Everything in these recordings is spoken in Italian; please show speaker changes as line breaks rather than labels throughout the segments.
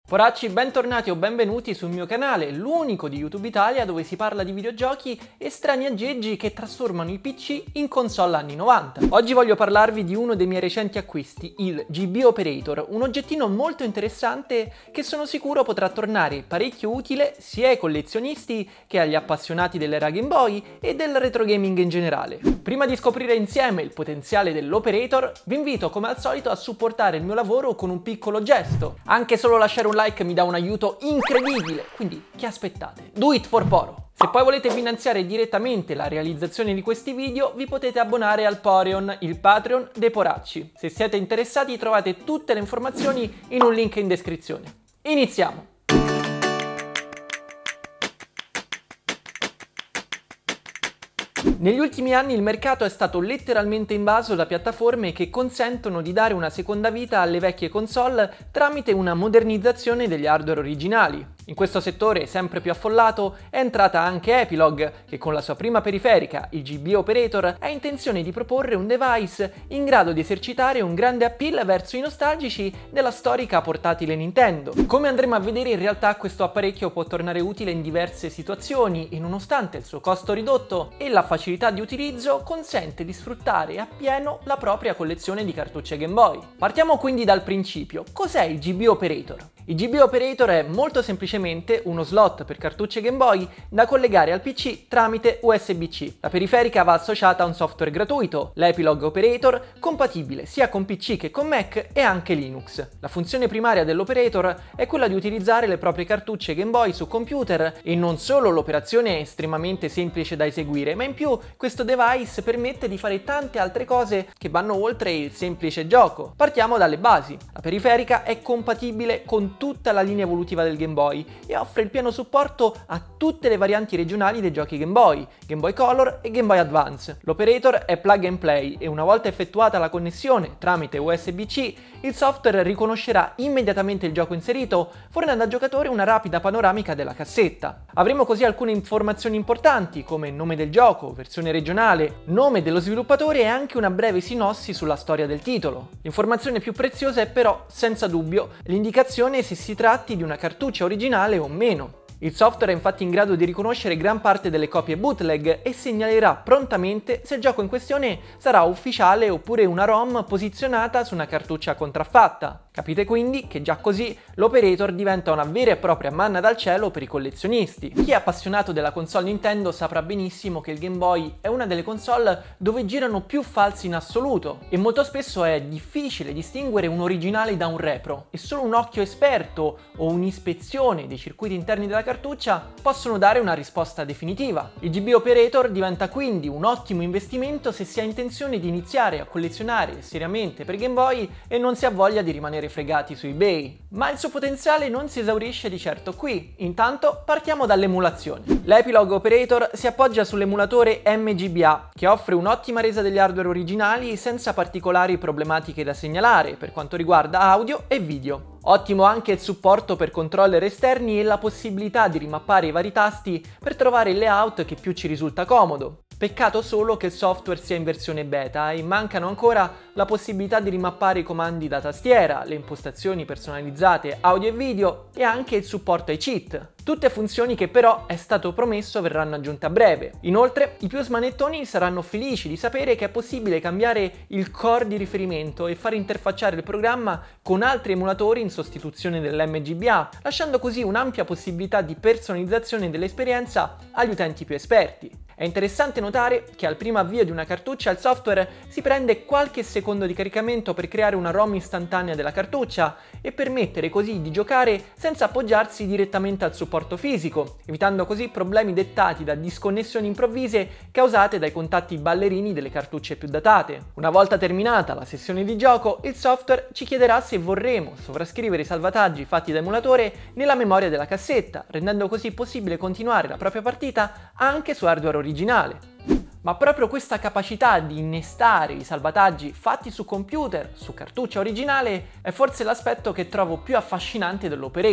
Poracci, bentornati o benvenuti sul mio canale, l'unico di YouTube Italia dove si parla di videogiochi e strani aggeggi che trasformano i PC in console anni 90. Oggi voglio parlarvi di uno dei miei recenti acquisti, il GB Operator, un oggettino molto interessante che sono sicuro potrà tornare parecchio utile sia ai collezionisti che agli appassionati dell'era Game Boy e del retro gaming in generale. Prima di scoprire insieme il potenziale dell'Operator, vi invito come al solito a supportare il mio lavoro con un piccolo gesto. Anche solo lasciare un like mi dà un aiuto incredibile, quindi che aspettate? Do it for Poro! Se poi volete finanziare direttamente la realizzazione di questi video, vi potete abbonare al Poreon, il Patreon dei Poracci. Se siete interessati trovate tutte le informazioni in un link in descrizione. Iniziamo! Negli ultimi anni il mercato è stato letteralmente invaso da piattaforme che consentono di dare una seconda vita alle vecchie console tramite una modernizzazione degli hardware originali. In questo settore sempre più affollato è entrata anche Epilog, che con la sua prima periferica, il GB Operator, ha intenzione di proporre un device in grado di esercitare un grande appeal verso i nostalgici della storica portatile Nintendo. Come andremo a vedere, in realtà questo apparecchio può tornare utile in diverse situazioni e nonostante il suo costo ridotto e la facilità di utilizzo consente di sfruttare appieno la propria collezione di cartucce Game Boy. Partiamo quindi dal principio. Cos'è il GB Operator? Il GB Operator è molto semplicemente uno slot per cartucce Game Boy da collegare al PC tramite USB-C. La periferica va associata a un software gratuito, l'Epilog Operator, compatibile sia con PC che con Mac e anche Linux. La funzione primaria dell'Operator è quella di utilizzare le proprie cartucce Game Boy su computer e non solo l'operazione è estremamente semplice da eseguire, ma in più questo device permette di fare tante altre cose che vanno oltre il semplice gioco. Partiamo dalle basi. La periferica è compatibile con tutta la linea evolutiva del Game Boy e offre il pieno supporto a tutte le varianti regionali dei giochi Game Boy Color e Game Boy Advance. L'Operator è plug and play e una volta effettuata la connessione tramite USB-C, il software riconoscerà immediatamente il gioco inserito, fornendo al giocatore una rapida panoramica della cassetta. Avremo così alcune informazioni importanti come nome del gioco, versione regionale, nome dello sviluppatore e anche una breve sinossi sulla storia del titolo. L'informazione più preziosa è però, senza dubbio, l'indicazione se si tratti di una cartuccia originale o meno. Il software è infatti in grado di riconoscere gran parte delle copie bootleg e segnalerà prontamente se il gioco in questione sarà ufficiale oppure una ROM posizionata su una cartuccia contraffatta. Capite quindi che già così l'Operator diventa una vera e propria manna dal cielo per i collezionisti. Chi è appassionato della console Nintendo saprà benissimo che il Game Boy è una delle console dove girano più falsi in assoluto e molto spesso è difficile distinguere un originale da un repro e solo un occhio esperto o un'ispezione dei circuiti interni della cartuccia possono dare una risposta definitiva. Il GB Operator diventa quindi un ottimo investimento se si ha intenzione di iniziare a collezionare seriamente per Game Boy e non si ha voglia di rimanere fregati su eBay. Ma il suo potenziale non si esaurisce di certo qui. Intanto partiamo dall'emulazione. L'Epilog Operator si appoggia sull'emulatore MGBA che offre un'ottima resa degli hardware originali senza particolari problematiche da segnalare per quanto riguarda audio e video. Ottimo anche il supporto per controller esterni e la possibilità di rimappare i vari tasti per trovare il layout che più ci risulta comodo. Peccato solo che il software sia in versione beta e mancano ancora la possibilità di rimappare i comandi da tastiera, le impostazioni personalizzate audio e video e anche il supporto ai cheat. Tutte funzioni che però è stato promesso verranno aggiunte a breve. Inoltre, i più smanettoni saranno felici di sapere che è possibile cambiare il core di riferimento e far interfacciare il programma con altri emulatori in sostituzione dell'MGBA, lasciando così un'ampia possibilità di personalizzazione dell'esperienza agli utenti più esperti. È interessante notare che al primo avvio di una cartuccia il software si prende qualche secondo di caricamento per creare una ROM istantanea della cartuccia e permettere così di giocare senza appoggiarsi direttamente al supporto fisico, evitando così problemi dettati da disconnessioni improvvise causate dai contatti ballerini delle cartucce più datate. Una volta terminata la sessione di gioco, il software ci chiederà se vorremmo sovrascrivere i salvataggi fatti da emulatore nella memoria della cassetta, rendendo così possibile continuare la propria partita anche su hardware originale. Ma proprio questa capacità di innestare i salvataggi fatti su computer, su cartuccia originale, è forse l'aspetto che trovo più affascinante dell'Operator.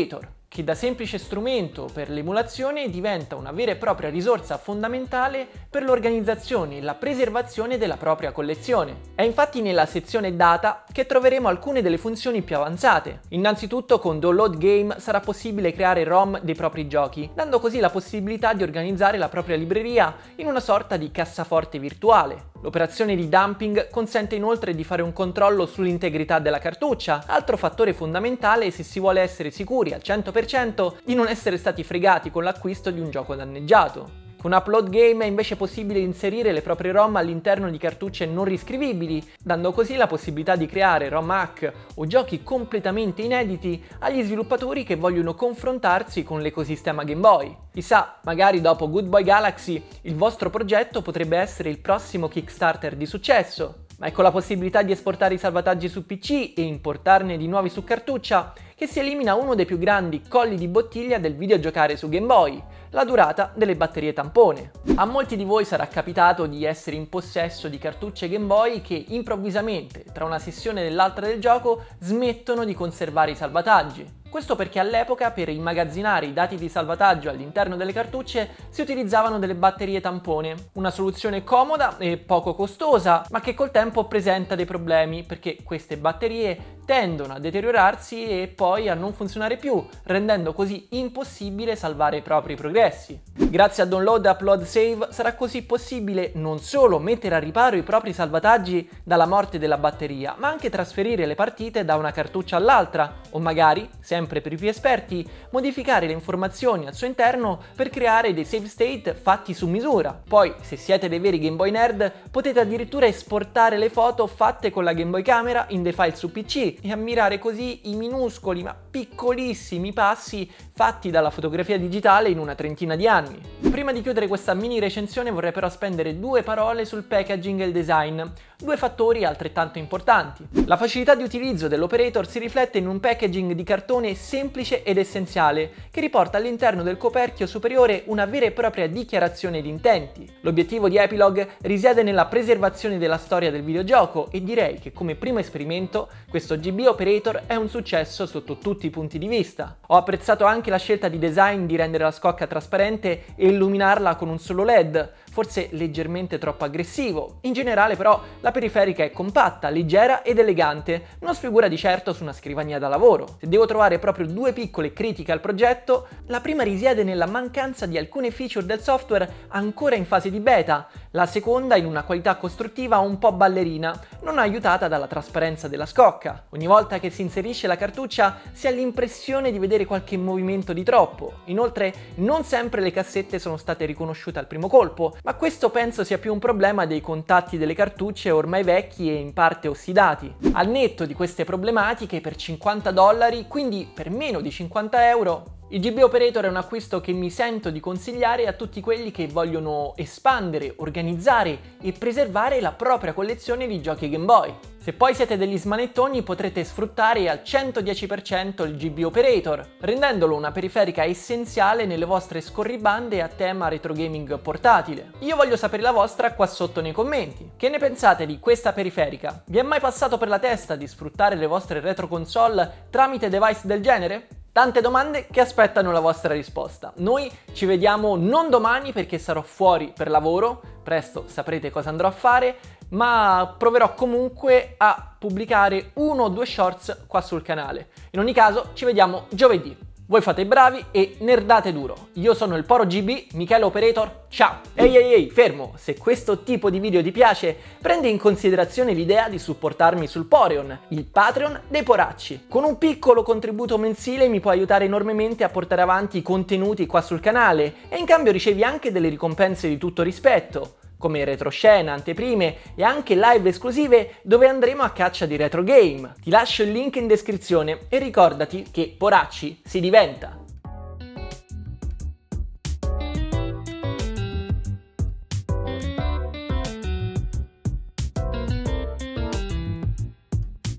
che da semplice strumento per l'emulazione diventa una vera e propria risorsa fondamentale per l'organizzazione e la preservazione della propria collezione. È infatti nella sezione Data che troveremo alcune delle funzioni più avanzate. Innanzitutto con Download Game sarà possibile creare ROM dei propri giochi, dando così la possibilità di organizzare la propria libreria in una sorta di cassaforte virtuale. L'operazione di dumping consente inoltre di fare un controllo sull'integrità della cartuccia, altro fattore fondamentale se si vuole essere sicuri al 100% di non essere stati fregati con l'acquisto di un gioco danneggiato. Con Upload Game è invece possibile inserire le proprie ROM all'interno di cartucce non riscrivibili, dando così la possibilità di creare ROM hack o giochi completamente inediti agli sviluppatori che vogliono confrontarsi con l'ecosistema Game Boy. Chissà, magari dopo Good Boy Galaxy il vostro progetto potrebbe essere il prossimo Kickstarter di successo. Ma è con la possibilità di esportare i salvataggi su PC e importarne di nuovi su cartuccia che si elimina uno dei più grandi colli di bottiglia del videogiocare su Game Boy, la durata delle batterie tampone. A molti di voi sarà capitato di essere in possesso di cartucce Game Boy che improvvisamente, tra una sessione e l'altra del gioco, smettono di conservare i salvataggi. Questo perché all'epoca per immagazzinare i dati di salvataggio all'interno delle cartucce si utilizzavano delle batterie tampone, una soluzione comoda e poco costosa, ma che col tempo presenta dei problemi perché queste batterie tendono a deteriorarsi e poi a non funzionare più, rendendo così impossibile salvare i propri progressi. Grazie a Download Upload Save sarà così possibile non solo mettere a riparo i propri salvataggi dalla morte della batteria, ma anche trasferire le partite da una cartuccia all'altra, o magari, sempre per i più esperti, modificare le informazioni al suo interno per creare dei save state fatti su misura. Poi, se siete dei veri Game Boy nerd, potete addirittura esportare le foto fatte con la Game Boy Camera in dei file su PC e ammirare così i minuscoli ma piccolissimi passi fatti dalla fotografia digitale in una trentina di anni. Prima di chiudere questa mini recensione vorrei però spendere due parole sul packaging e il design, due fattori altrettanto importanti. La facilità di utilizzo dell'operator si riflette in un packaging di cartone semplice ed essenziale, che riporta all'interno del coperchio superiore una vera e propria dichiarazione di intenti. L'obiettivo di Epilog risiede nella preservazione della storia del videogioco e direi che come primo esperimento questo GB Operator è un successo sotto tutti i punti di vista. Ho apprezzato anche la scelta di design di rendere la scocca trasparente e illuminarla con un solo LED, forse leggermente troppo aggressivo. In generale però la periferica è compatta, leggera ed elegante, non sfigura di certo su una scrivania da lavoro. Se devo trovare proprio due piccole critiche al progetto, la prima risiede nella mancanza di alcune feature del software ancora in fase di beta, la seconda in una qualità costruttiva un po' ballerina, non aiutata dalla trasparenza della scocca. Ogni volta che si inserisce la cartuccia si ha l'impressione di vedere qualche movimento di troppo. Inoltre non sempre le cassette sono state riconosciute al primo colpo, ma questo penso sia più un problema dei contatti delle cartucce ormai vecchi e in parte ossidati. Al netto di queste problematiche, per $50, quindi per meno di 50 euro, il GB Operator è un acquisto che mi sento di consigliare a tutti quelli che vogliono espandere, organizzare e preservare la propria collezione di giochi Game Boy. Se poi siete degli smanettoni potrete sfruttare al 110% il GB Operator, rendendolo una periferica essenziale nelle vostre scorribande a tema retro gaming portatile. Io voglio sapere la vostra qua sotto nei commenti. Che ne pensate di questa periferica? Vi è mai passato per la testa di sfruttare le vostre retro console tramite device del genere? Tante domande che aspettano la vostra risposta. Noi ci vediamo non domani perché sarò fuori per lavoro, presto saprete cosa andrò a fare, ma proverò comunque a pubblicare 1 o 2 shorts qua sul canale. In ogni caso ci vediamo giovedì. Voi fate i bravi e nerdate duro. Io sono il Poro GB, Michele Operator, ciao! Ehi, fermo! Se questo tipo di video ti piace, prendi in considerazione l'idea di supportarmi sul Poreon, il Patreon dei poracci. Con un piccolo contributo mensile mi puoi aiutare enormemente a portare avanti i contenuti qua sul canale e in cambio ricevi anche delle ricompense di tutto rispetto, come retroscena, anteprime e anche live esclusive dove andremo a caccia di retro game. Ti lascio il link in descrizione e ricordati che poracci si diventa.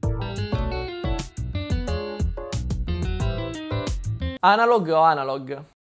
Analog o analog?